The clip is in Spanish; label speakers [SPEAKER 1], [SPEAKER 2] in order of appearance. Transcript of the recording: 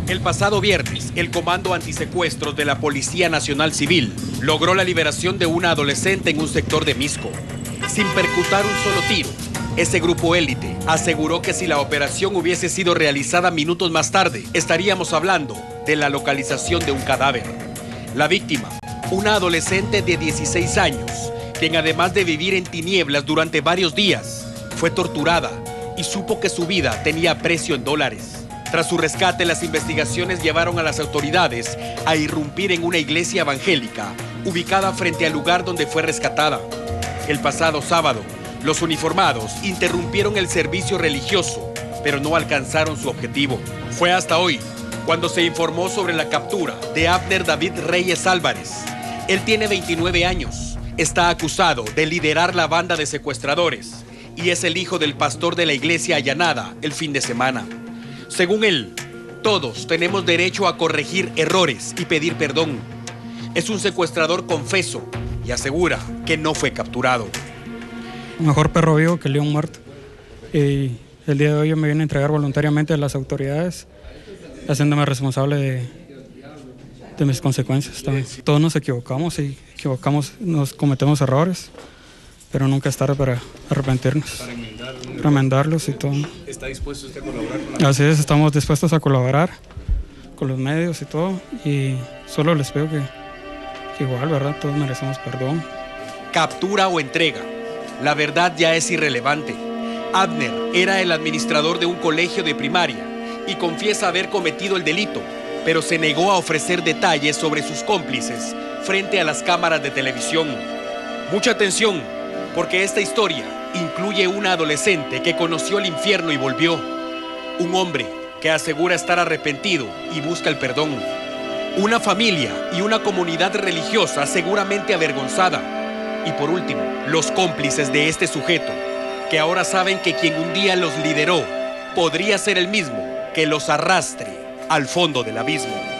[SPEAKER 1] El pasado viernes, el Comando Antisecuestros de la Policía Nacional Civil logró la liberación de una adolescente en un sector de Misco. Sin percutar un solo tiro, ese grupo élite aseguró que si la operación hubiese sido realizada minutos más tarde, estaríamos hablando de la localización de un cadáver. La víctima, una adolescente de 16 años, quien además de vivir en tinieblas durante varios días, fue torturada y supo que su vida tenía precio en dólares. Tras su rescate, las investigaciones llevaron a las autoridades a irrumpir en una iglesia evangélica ubicada frente al lugar donde fue rescatada. El pasado sábado, los uniformados interrumpieron el servicio religioso, pero no alcanzaron su objetivo. Fue hasta hoy cuando se informó sobre la captura de Abner David Reyes Álvarez. Él tiene 29 años, está acusado de liderar la banda de secuestradores y es el hijo del pastor de la iglesia allanada el fin de semana. Según él, todos tenemos derecho a corregir errores y pedir perdón. Es un secuestrador confeso y asegura que no fue capturado.
[SPEAKER 2] Mejor perro vivo que león muerto. Y el día de hoy yo me vine a entregar voluntariamente a las autoridades, haciéndome responsable de mis consecuencias también. Todos nos equivocamos y nos cometemos errores, pero nunca es tarde para arrepentirnos, para enmendarlos y todo.
[SPEAKER 3] ¿Está dispuesto usted a colaborar?
[SPEAKER 2] Así es, estamos dispuestos a colaborar con los medios y todo, y solo les pido que igual, ¿verdad? Todos merecemos perdón.
[SPEAKER 1] Captura o entrega, la verdad ya es irrelevante. Abner era el administrador de un colegio de primaria y confiesa haber cometido el delito, pero se negó a ofrecer detalles sobre sus cómplices frente a las cámaras de televisión. Mucha atención, porque esta historia incluye una adolescente que conoció el infierno y volvió. Un hombre que asegura estar arrepentido y busca el perdón. Una familia y una comunidad religiosa seguramente avergonzada. Y por último, los cómplices de este sujeto, que ahora saben que quien un día los lideró podría ser el mismo que los arrastre al fondo del abismo.